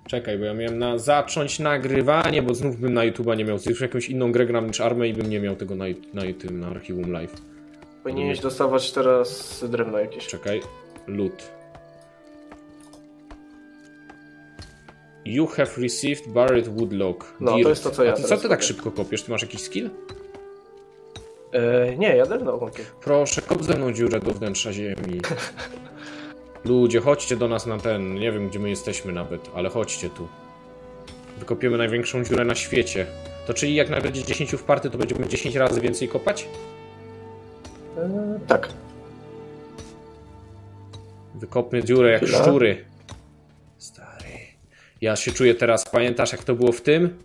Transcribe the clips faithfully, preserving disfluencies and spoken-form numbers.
Czekaj, bo ja miałem na zacząć nagrywanie, bo znów bym na YouTube'a nie miał. Już jakąś inną grę gram niż Armę i bym nie miał tego na, na YouTube, na archiwum live. Powinieneś dostawać teraz drewno jakieś. Czekaj. Loot. You have received buried woodlock. No, to jest to, co ja A ty co ty tak szybko kopiesz? Ty masz jakiś skill? Eee, nie, ja drewno kopię. Proszę, kop ze mną dziurę do wnętrza ziemi. Ludzie, chodźcie do nas na ten... Nie wiem, gdzie my jesteśmy nawet, ale chodźcie tu. Wykopiemy największą dziurę na świecie. To czyli jak nawet będzie dziesięć w party, to będziemy dziesięć razy więcej kopać? Eee, tak. Wykopmy dziurę jak Chwila. szczury. Stary. Ja się czuję teraz, pamiętasz jak to było w tym?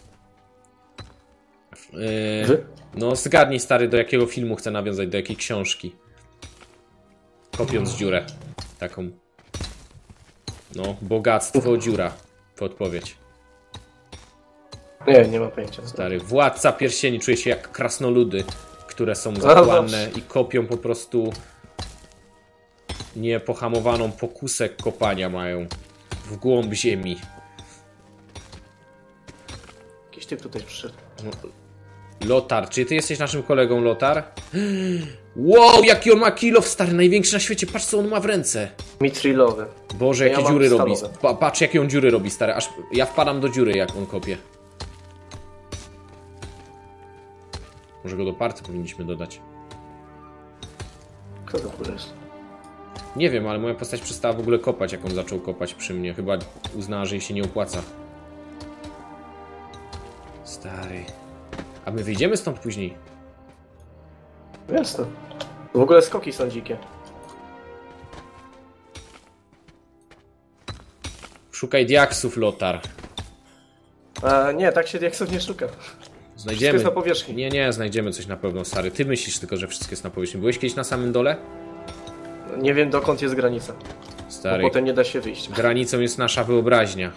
Yy, no zgadnij stary, do jakiego filmu chcę nawiązać, do jakiej książki. Kopiąc dziurę. Taką. No, bogactwo dziura. Podpowiedź. Nie, nie mam pojęcia. Stary, władca pierścieni czuje się jak krasnoludy, które są zakładne i kopią po prostu niepohamowaną pokusę kopania mają w głąb ziemi. Jakiś typ tutaj przyszedł. Lotar, czy ty jesteś naszym kolegą Lotar? Wow, jaki on ma kilof, stary, największy na świecie, patrz co on ma w ręce. Mitrilowy. Boże, jakie Ja mam dziury robi. stalowe. Pa, patrz jakie on dziury robi, stary, aż ja wpadam do dziury jak on kopie. Może go do party powinniśmy dodać. Kto to kurwa jest? Nie wiem, ale moja postać przestała w ogóle kopać, jak on zaczął kopać przy mnie. Chyba uznała, że jej się nie opłaca. Stary. A my wyjdziemy stąd później. Jasne. W ogóle skoki są dzikie. Szukaj diaksów, Lotar. A nie, tak się diaksów nie szuka. Znajdziemy. Wszystko jest na powierzchni. Nie, nie, znajdziemy coś na pewno, stary. Ty myślisz tylko, że wszystko jest na powierzchni. Byłeś kiedyś na samym dole? Nie wiem dokąd jest granica. Stary. Bo potem nie da się wyjść. Granicą jest nasza wyobraźnia.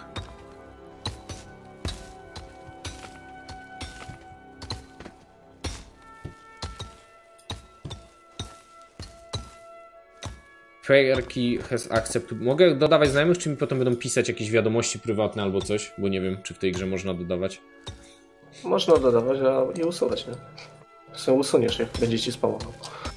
Fairkey has accepted. Mogę dodawać znajomych, czy mi potem będą pisać jakieś wiadomości prywatne albo coś? Bo nie wiem, czy w tej grze można dodawać. Można dodawać a i usuwać, nie? Sobie usuniesz, jak będzie ci spamował.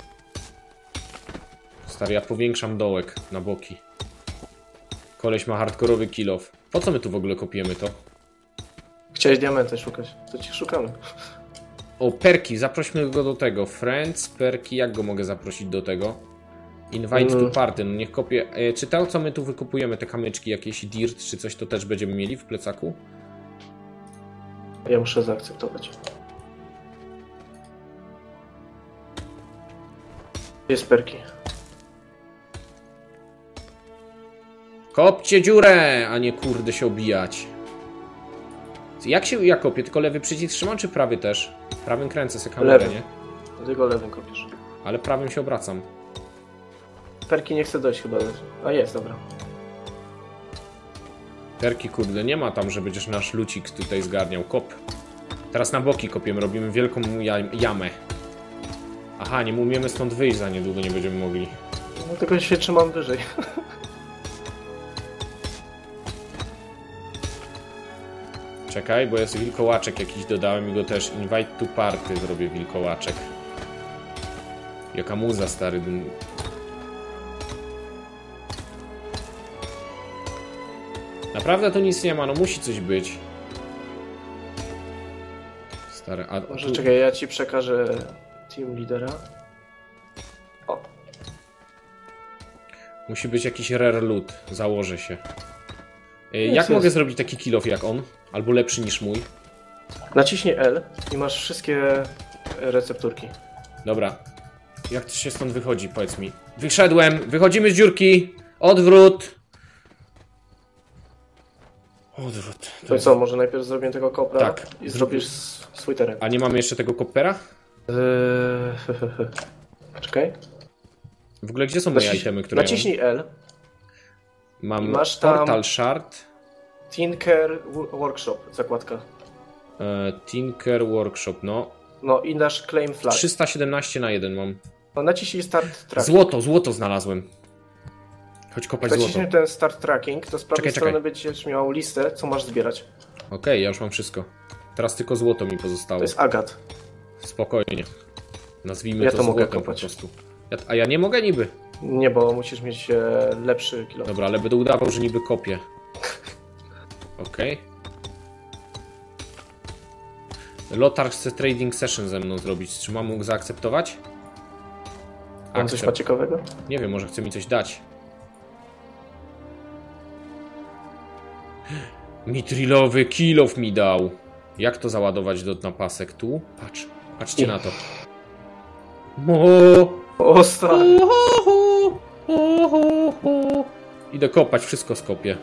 Stary, ja powiększam dołek na boki. Koleś ma hardkorowy kill off. Po co my tu w ogóle kopiemy to? Chciałeś diamenty szukać, to ci szukamy. O, perki, zaprośmy go do tego. Friends, perki, jak go mogę zaprosić do tego? Invite Mm. to party, no niech kopie. E, czy to, co my tu wykupujemy, te kamyczki, jakieś dirt, czy coś, to też będziemy mieli w plecaku? Ja muszę zaakceptować. Jest perki. Kopcie dziurę, a nie kurde się obijać. Jak się ja kopię? Tylko lewy przycisk trzymam, czy prawy też? Prawym kręcę sobie kamerę, Lewy. nie? Tylko lewym kopiesz. Ale prawym się obracam. Perki nie chce dojść chyba. A jest, dobra. Perki, kurde, nie ma tam, że będziesz nasz lucik tutaj zgarniał. Kop. Teraz na boki kopiemy, robimy wielką jam jamę. Aha, nie umiemy stąd wyjść za niedługo, nie będziemy mogli. No tylko się trzymam wyżej. Czekaj, bo jest wilkołaczek jakiś dodałem i go też invite to party zrobię wilkołaczek. Jaka muza, stary. Naprawdę tu nic nie ma, no musi coś być. Stary, a Może tu... czekaj, ja ci przekażę team lidera. O, Musi być jakiś rare loot, założę się. Y, Jest, Jak jest. mogę zrobić taki kill off jak on? Albo lepszy niż mój? naciśnij L i masz wszystkie recepturki. Dobra. Jak to się stąd wychodzi, powiedz mi. Wyszedłem, wychodzimy z dziurki. Odwrót. Odwrót. To To jest... co, może najpierw zrobię tego kopra Tak. i zrobisz s- swój teren. A nie mamy jeszcze tego kopera? Eee, Czekaj. W ogóle gdzie są moje Naciś... itemy, które Naciśnij L. ja mam? Mam masz tam- Portal Shard. Tinker Wo- Workshop, zakładka. E, Tinker Workshop, no. No i nasz claim flag. trzysta siedemnaście na jeden mam. No naciśnij start track. Złoto, złoto znalazłem. Chodź kopać złoto. Zaciśnij ten start tracking, to z prawej Czekaj, strony czekaj. będziesz miał listę, co masz zbierać. Okej, okay, ja już mam wszystko. Teraz tylko złoto mi pozostało. To jest agat. Spokojnie. Nazwijmy Ja to, to mogę złotem po kopać. prostu. Ja, a ja nie mogę niby. Nie, bo musisz mieć e, lepszy kilo. Dobra, ale będę udawał, że niby kopię. Okej. Okay. Lotar chce trading session ze mną zrobić. Czy mam mógł zaakceptować? On coś ma ciekawego? Nie wiem, może chce mi coś dać. Mitrilowy kilof mi dał. Jak to załadować do napasek? Tu? Patrz, patrzcie I... na to. Mo! O, stary. Idę kopać, wszystko skopię.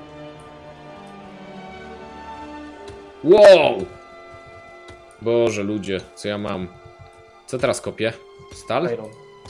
Wow! Boże, ludzie, co ja mam? Co teraz kopię? Stal? Iron.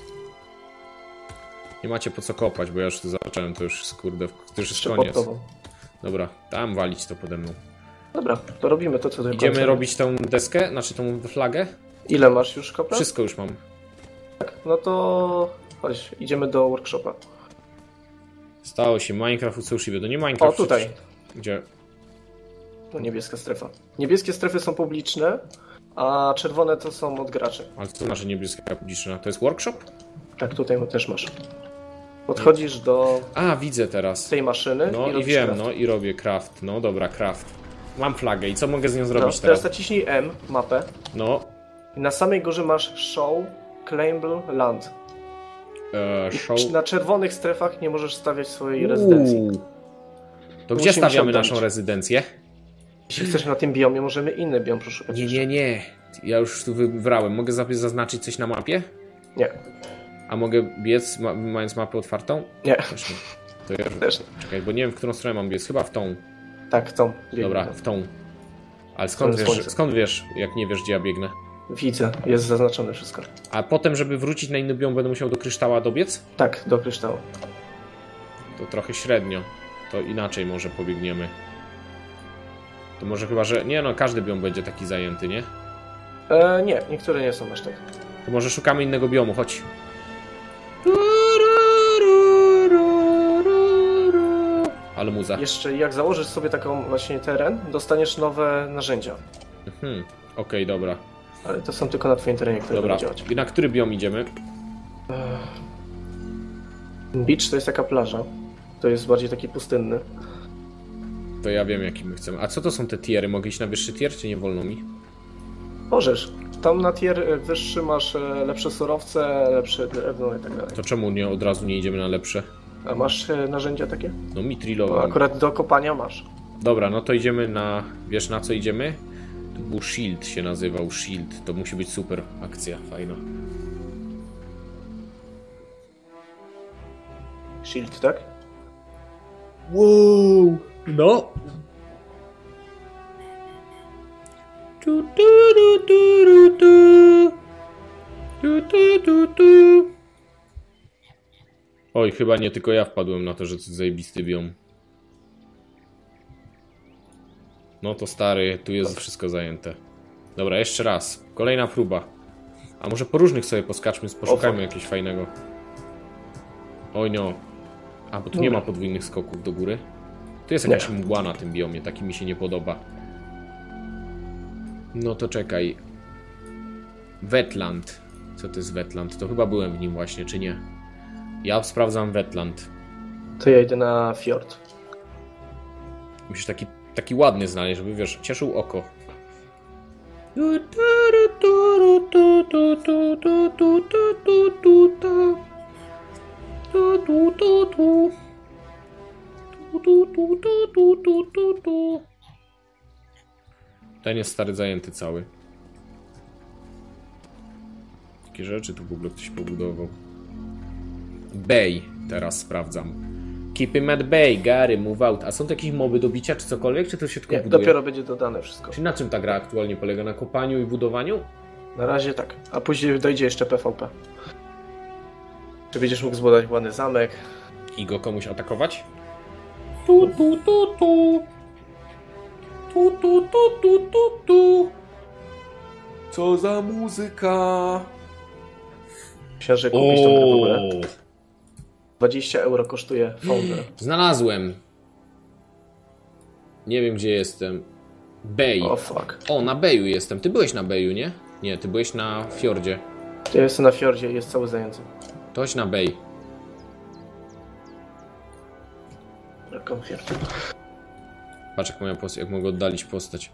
Nie macie po co kopać, bo ja już to zacząłem, to już jest, kurde, to już jest koniec. Dobra, tam walić to pode mną. Dobra, to robimy to, co do Idziemy końca. robić tą deskę, znaczy tą flagę? Ile masz już kopra? Wszystko już mam. Tak, no to chodź, idziemy do workshopa. Stało się Minecraft u Sushi, to nie Minecraft. O, tutaj. Gdzie? To niebieska strefa. Niebieskie strefy są publiczne, a czerwone to są od graczy. Ale co znaczy niebieska publiczna? To jest workshop? Tak, tutaj też masz. Podchodzisz do A, widzę teraz. tej maszyny. No i, i wiem, craft. no i robię craft. No dobra, craft. Mam flagę i co mogę z nią zrobić no, teraz? Teraz naciśnij M, mapę. No. I na samej górze masz show claimable land. Eee, show... Na czerwonych strefach nie możesz stawiać swojej rezydencji. Uuu. To Musimy gdzie stawiamy naszą rezydencję? Jeśli chcesz na tym biomie, możemy inny biom przeszukać. Nie, nie, nie. Ja już tu wybrałem. Mogę zaznaczyć coś na mapie? Nie. A mogę biec, ma mając mapę otwartą? Nie. Też nie. To ja... Też nie. Czekaj, bo nie wiem, w którą stronę mam biec. Chyba w tą. Tak, w tą. Biegnę. Dobra, w tą. Ale skąd wiesz, skąd wiesz, jak nie wiesz, gdzie ja biegnę? Widzę, jest zaznaczone wszystko. A potem, żeby wrócić na inny biom, będę musiał do kryształa dobiec? Tak, do kryształu. To trochę średnio. To inaczej może pobiegniemy. To może chyba, że... Nie no, każdy biom będzie taki zajęty, nie? E, nie, niektóre nie są aż tak. To może szukamy innego biomu, chodź. Ale muza. Jeszcze jak założysz sobie taką właśnie teren, dostaniesz nowe narzędzia. Mhm, okej, okay, dobra. Ale to są tylko na twoim terenie, które dobra. będą działać. I na który biom idziemy? Beach to jest taka plaża. To jest bardziej taki pustynny. To ja wiem, jaki my chcemy. A co to są te tiery? Mogę iść na wyższy tier, czy nie wolno mi? Możesz. Tam na tier wyższy masz lepsze surowce, lepsze drewno i tak dalej. To czemu nie od razu nie idziemy na lepsze? A masz narzędzia takie? No mitrilowe. No, akurat do kopania masz. Dobra, no to idziemy na... Wiesz na co idziemy? To był Shield się nazywał, Shield. To musi być super akcja, fajna. Shield, tak? Wow! No! Tu, tu, tu, tu, tu. Tu, tu, tu, tu. Oj, chyba nie tylko ja wpadłem na to, że to zajebisty biom. No to stary, tu jest wszystko zajęte. Dobra, jeszcze raz. Kolejna próba. A może po różnych sobie poskaczmy, poszukajmy jakiegoś fajnego. Oj no. A, bo tu nie ma podwójnych skoków do góry. Tu jest jakaś mgła na tym biomie, taki mi się nie podoba. No to czekaj. Wetland. Co to jest Wetland? To chyba byłem w nim właśnie, czy nie? Ja sprawdzam Wetland. To ja idę na fiord. Musisz taki, taki ładny znaleźć, żeby wiesz, cieszył oko. Ten jest stary zajęty cały. Jakie rzeczy tu w ogóle ktoś pobudował. Bay teraz sprawdzam. Keep him at bay, Gary, move out. A są to jakieś moby do bicia czy cokolwiek, czy to się tylko Nie, buduje? dopiero będzie dodane wszystko. Czyli na czym ta gra aktualnie polega? Na kopaniu i budowaniu? Na razie tak, a później dojdzie jeszcze P V P. Czy będziesz mógł zbudować ładny zamek? I go komuś atakować? Tu, tu, tu, tu. Tu, tu, tu, tu, tu, tu. Co za muzyka? Myślę, że kupić tą grę w ogóle. dwadzieścia euro kosztuje Founder. Znalazłem. Nie wiem, gdzie jestem. Bay. O, fuck. O, na Bayu jestem. Ty byłeś na Bayu, nie? Nie, ty byłeś na fiordzie. Ja jestem na fiordzie i jest cały zajęty. To chodź na Bay. Jaką fiord? Patrz, jak, moja post- jak mogę oddalić postać.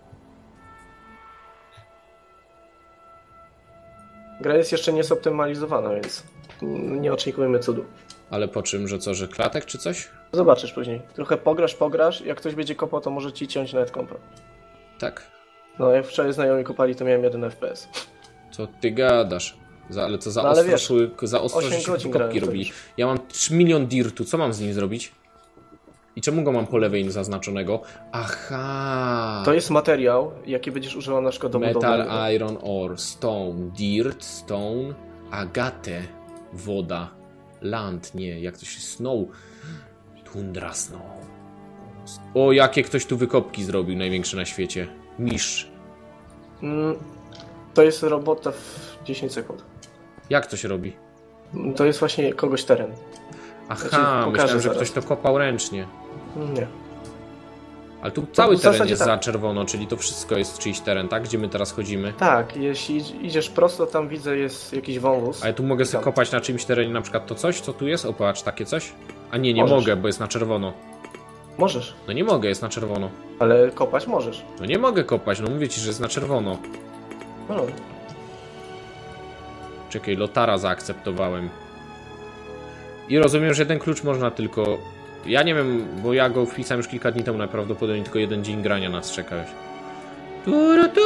Gra jest jeszcze niezoptymalizowana, więc nie oczekujemy cudu. Ale po czym, że co, że klatek czy coś? Zobaczysz później. Trochę pograsz, pograsz. Jak ktoś będzie kopał, to może ci ciąć nawet kompa. Tak. No, jak wczoraj znajomi kopali, to miałem jeden F P S. Co ty gadasz? Za, ale co za No, ale ostro, wiesz, szły, za ostro osiem że się godzin kopki grałem, robili. to Ja mam trzy milion dirtu, co mam z nim zrobić? I czemu go mam po lewej zaznaczonego? Aha! To jest materiał, jaki będziesz używał na przykład do Metal, budowy. iron ore, stone, dirt, stone, agate, woda, land, nie, jak to się, snow, tundra, snow. O, jakie ktoś tu wykopki zrobił, największe na świecie. Mistrz. Mm, to jest robota w dziesięć sekund. Jak to się robi? To jest właśnie kogoś teren. Aha, Ja ci pokażę myślałem, że zaraz. ktoś to kopał ręcznie. Nie. Ale tu cały w teren zasadzie jest tak. za czerwono, czyli to wszystko jest czyjś teren, tak? Gdzie my teraz chodzimy. Tak, jeśli idziesz prosto, tam widzę jest jakiś wąwóz. A ja tu mogę sobie Tam. kopać na czymś terenie, na przykład to coś, co tu jest? O, patrz, takie coś? A nie, nie Możesz. mogę, bo jest na czerwono. Możesz, No nie mogę, jest na czerwono. ale kopać możesz. No nie mogę kopać, no mówię ci, że jest na czerwono. No. Czekaj, Lotara zaakceptowałem. I rozumiem, że jeden klucz można tylko... Ja nie wiem, bo ja go wpisałem już kilka dni temu, najprawdopodobniej tylko jeden dzień grania nas czekałeś. Tu-ru-tu!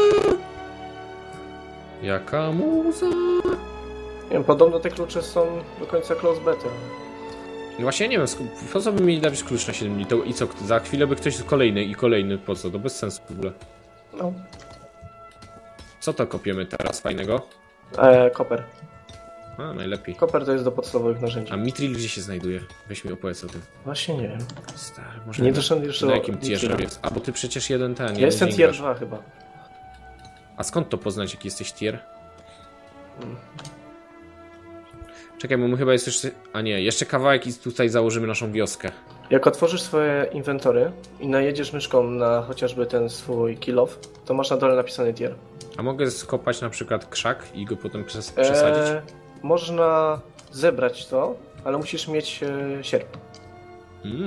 Jaka muza? Nie wiem, podobno te klucze są do końca close beta. No właśnie, ja nie wiem, sk- po co by mieli dać klucz na siedem dni? To i co, za chwilę by ktoś kolejny i kolejny, po co? To bez sensu w ogóle. No. Co to kopiemy teraz fajnego? E, koper. A, najlepiej. Koper to jest do podstawowych narzędzi. A Mitril gdzie się znajduje? Weź mi opowiedz o tym. Właśnie nie wiem. Stary, może Nie doszedłem jeszcze na do jakim tierze Mitrila. jest? A, bo ty przecież jeden ten, Ja jeden jestem dzień tier grasz. dwa chyba. A skąd to poznać, jaki jesteś tier? Hmm. Czekaj, bo my chyba jest jeszcze... A nie, jeszcze kawałek i tutaj założymy naszą wioskę. Jak otworzysz swoje inwentory i najedziesz myszką na chociażby ten swój kill off, to masz na dole napisany tier. A mogę skopać na przykład krzak i go potem przes przesadzić? E, można zebrać to, ale musisz mieć e, sierp. Mm.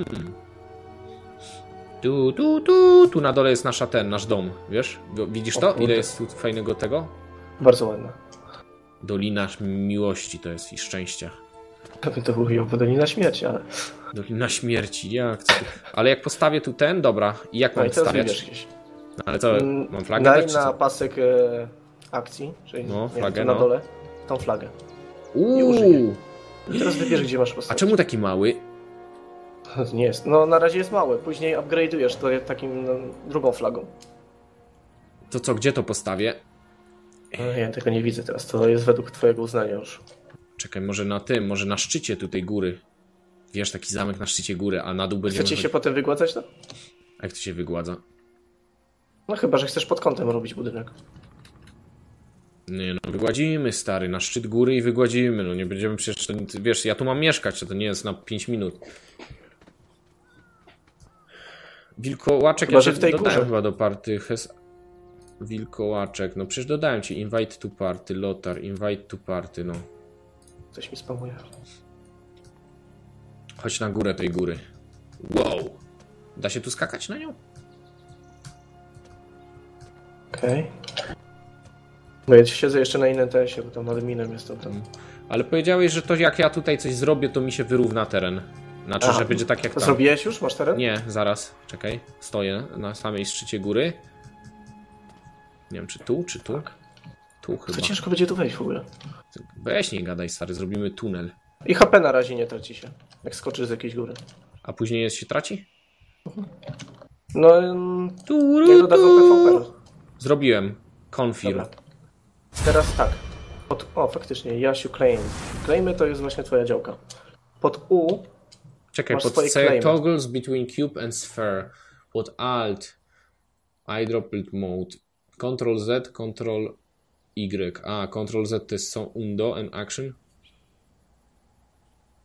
Tu, tu, tu, tu na dole jest nasza ten, nasz dom, wiesz? Widzisz O to? kurde. Ile jest tu fajnego tego? Bardzo ładne. Dolina miłości to jest i szczęścia. To by to było Dolina Śmierci, ale... Dolina śmierci, jak to? Ale jak postawię tu ten, dobra. I jak No mam i teraz stawiać? wybierz gdzieś. No, ale co, Mm, mam flagę Daj dać, czy na co? pasek e, akcji, czyli No, nie wiem, flagę, tu na no. dole, tą flagę. użyj Uuu, I teraz wybierz, gdzie masz a postawić. czemu taki mały? Nie jest. No na razie jest małe, później upgrade'ujesz to takim no, drugą flagą. To co, gdzie to postawię? No, ja tego nie widzę teraz, to jest według twojego uznania już. Czekaj, może na tym, może na szczycie tutaj góry. Wiesz, taki zamek na szczycie góry, a na dół będziemy... Chcecie się chodzić- potem wygładzać, no? A jak to się wygładza? No chyba, że chcesz pod kątem robić budynek. Nie no, wygładzimy, stary, na szczyt góry i wygładzimy, no nie będziemy przecież, to, wiesz, ja tu mam mieszkać, to nie jest na pięć minut. Wilkołaczek, Chyba, ja że cię w tej dodałem górze. chyba do party, Hes... Wilkołaczek, no przecież dodałem ci, invite to party, Lotar, invite to party, no. Coś mi spamuje. Chodź na górę tej góry. Wow. Da się tu skakać na nią? Okej. Okay. No ja siedzę jeszcze na innym tesie, bo tam nad minem jest to tam. Ale powiedziałeś, że to jak ja tutaj coś zrobię, to mi się wyrówna teren. Znaczy, Aha. że będzie tak jak To tam. zrobiłeś już? Masz teren? Nie, zaraz, czekaj. Stoję na samej szczycie góry. Nie wiem, czy tu, czy tu? Tak. Tu To chyba. ciężko będzie tu wejść w ogóle. Weź nie gadaj, stary, zrobimy tunel. I H P na razie nie traci się, jak skoczysz z jakiejś góry. A później jest się traci? No, ym, Tu, jak dodadzą P V P. Zrobiłem. Confirm. Dobra. Teraz tak. Pod, o, faktycznie, Jasiu claim. Claimy to jest właśnie twoja działka. Pod U Czekaj, masz pod swoje C claimy. toggles between cube and sphere. Pod Alt. Eyedroplet mode. Control Z, Control Y. A, Control Z to jest są undo and action.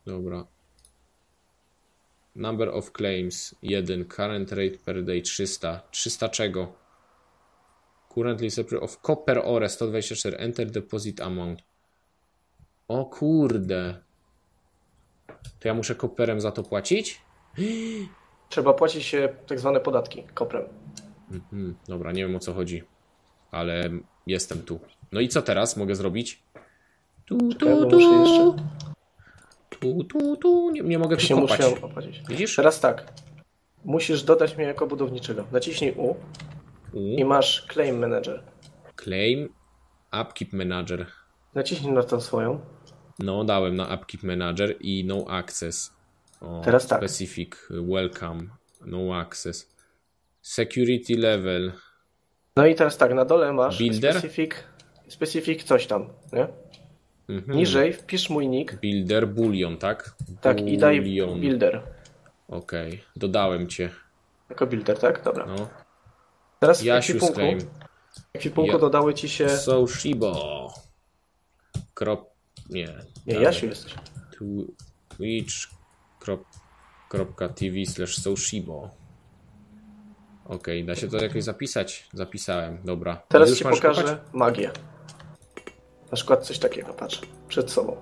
Dobra. Number of claims jeden. Current rate per day trzysta. trzysta czego? Currently supply of copper ore sto dwadzieścia cztery. Enter deposit amount. O kurde. To ja muszę koperem za to płacić? Trzeba płacić się tak zwane podatki koprem. Mhm, dobra, nie wiem o co chodzi. Ale jestem tu. No i co teraz mogę zrobić? Tu, tu, Czekaj, bo tu. muszę jeszcze... Tu, tu, tu. Nie, nie mogę tu Właśnie kopać. muszę opłacić. Widzisz? Teraz tak. Musisz dodać mnie jako budowniczego. Naciśnij U U. i masz Claim Manager. Claim. Upkeep Manager. Naciśnij na tą swoją. No, dałem na Upkeep Manager i No Access. O, Teraz tak. Specific. Welcome. No Access. Security Level. No i teraz tak, na dole masz Builder? Specific, specific coś tam, nie? Mhm. Niżej wpisz mój nick. Builder, Bullion, tak? Tak, i daj Bullion. Builder. Okej, okay. Dodałem cię. Jako Builder, tak? Dobra. No. Teraz w Jasiu ekwipunku, Claim. w ekwipunku Ja- dodały ci się... Soshibo. Krop... Nie. Nie, dalej. Jasiu jesteś. Twitch. Krop... Kropka tv slash Soshibo. Okej, okay, da się to jakoś zapisać? Zapisałem, dobra. Teraz Już ci masz pokażę kopać? magię. Na przykład coś takiego, patrz. Przed sobą.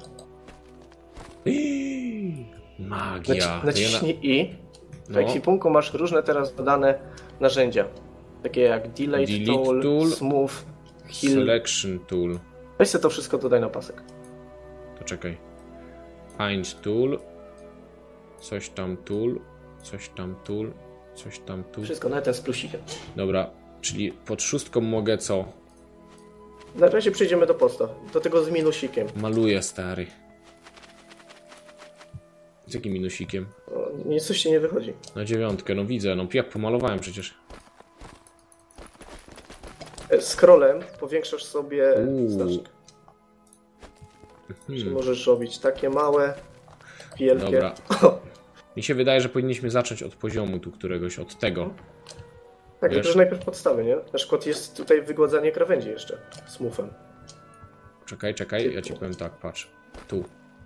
Magia. Naci- To ja naciśnij I. W No. ekwipunku masz różne teraz dodane narzędzia. Takie jak Delete, Delete Tool, Tool, Smooth, na... Heal. Selection Tool. Weź sobie to wszystko dodaj na pasek. To czekaj. Find Tool. Coś tam Tool. Coś tam Tool. Coś tam Tool. Wszystko, nawet ten z plusikiem. Dobra, czyli pod szóstką mogę co? Na razie przejdziemy do posta. Do tego z minusikiem. Maluję, stary. Z jakim minusikiem? O, nic coś ci nie wychodzi. Na dziewiątkę, no widzę, no jak pomalowałem przecież. Scrollem powiększasz sobie Uuu. znacznik. Czyli Hmm. możesz robić takie małe, wielkie. Dobra. Mi się wydaje, że powinniśmy zacząć od poziomu tu któregoś, od tego. Tak, Wiesz? tylko że najpierw podstawy, nie? Na przykład jest tutaj wygładzanie krawędzi jeszcze. Smoothem. Czekaj, czekaj, ja ci powiem tak, patrz. Tu.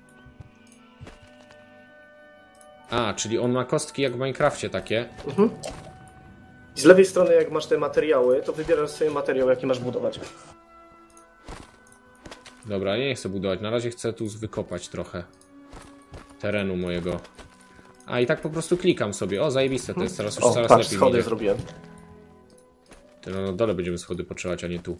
A, czyli on ma kostki jak w Minecrafcie takie. Mhm. I z lewej strony jak masz te materiały, to wybierasz sobie materiał, jaki masz budować. Dobra, nie chcę budować, na razie chcę tu wykopać trochę terenu mojego. A i tak po prostu klikam sobie. O, zajebiste to jest, teraz już O, coraz patrz, lepiej schody idzie. zrobiłem. Ty, no, na dole będziemy schody potrzebować, a nie tu.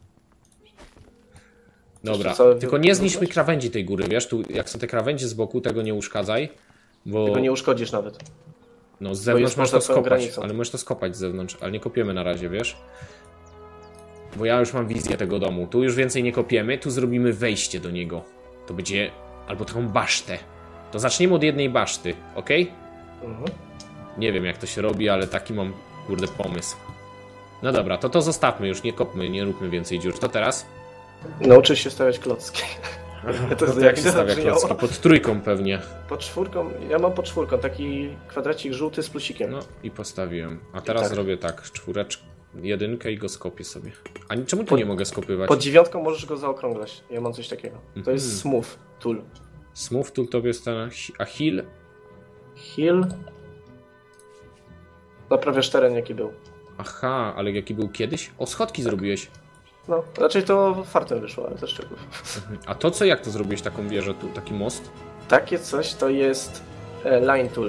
Dobra, Jeszcze całe tylko wy- nie zniszcz mi wyrównać? krawędzi tej góry, wiesz? Tu, jak są te krawędzie z boku, tego nie uszkadzaj. Bo Tego nie uszkodzisz nawet. no, z zewnątrz jest możesz poza to twoją skopać, granicą. ale możesz to skopać z zewnątrz, ale nie kopiemy na razie, wiesz? Bo ja już mam wizję tego domu. Tu już więcej nie kopiemy, tu zrobimy wejście do niego. To będzie... albo taką basztę. To zaczniemy od jednej baszty, ok? Mhm. Nie wiem jak to się robi, ale taki mam, kurde, pomysł. No dobra, to to zostawmy już, nie kopmy, nie róbmy więcej dziur. To teraz? Nauczysz się stawiać klocki. To, to to jak jak się się stawia zabrzmiało? klocki? Pod trójką pewnie. Pod czwórką, ja mam pod czwórką taki kwadracik żółty z plusikiem. No i postawiłem. A teraz tak. zrobię tak, czwóreczkę, jedynkę i go skopię sobie. A czemu tu Pod- nie mogę skopywać? Pod dziewiątką możesz go zaokrąglać. Ja mam coś takiego. To Mhm. jest Smooth Tool. Smooth tool to jest ten, a heal? Heal. Naprawiasz teren jaki był. Aha, ale jaki był kiedyś? O, schodki zrobiłeś. No, raczej to fartem wyszło, ale też szczegół. A to co, jak to zrobiłeś taką wieżę tu, taki most? Takie coś to jest e, Line Tool.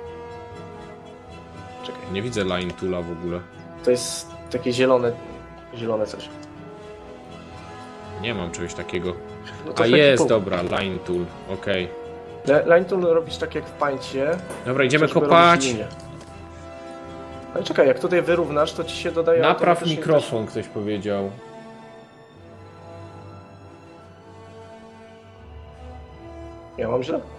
Czekaj. Nie widzę line toola w ogóle. To jest takie zielone, zielone coś. Nie mam czegoś takiego. No to A w taki jest, punkt. dobra, line tool, okej. Le- Line Tool robisz tak jak w Paincie. Dobra, idziemy żeby robić kopać. linię. Ale czekaj, jak tutaj wyrównasz, to ci się dodaje Napraw automatycznie mikrofon, ktoś powiedział. Też... Ja mam źle?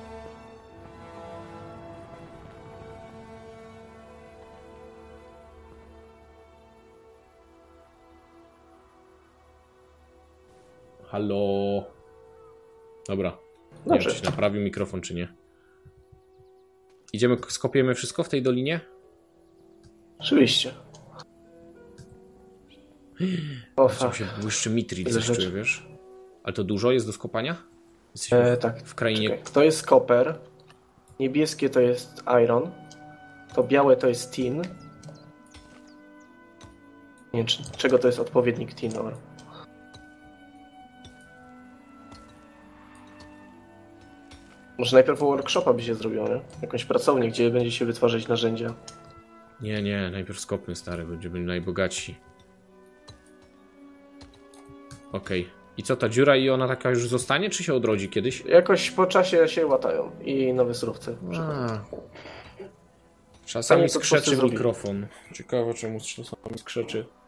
Halo. Dobra. Nie Dobrze. wiem, czy się naprawił mikrofon, czy nie. Idziemy, skopiemy wszystko w tej dolinie? Oczywiście. O, Tam fuck. się błyszczy mitri, Ile coś rzeczy. czuję, wiesz? Ale to dużo jest do skopania? Jesteśmy E, tak, w krainie... czekaj. To jest koper, niebieskie to jest iron, to białe to jest tin. Nie wiem, czy, czego to jest odpowiednik tin ore. Może najpierw workshopa by się zrobiło, nie? Jakąś pracownię, gdzie będzie się wytwarzać narzędzia. Nie, nie, najpierw skopmy stary, będziemy najbogatsi. Okej. Okay. I co, ta dziura i ona taka już zostanie, czy się odrodzi kiedyś? Jakoś po czasie się łatają i nowe surowce. A. Czasami Fajnie to skrzeczy zrobili. mikrofon. Ciekawe czemu czasami skrzeczy.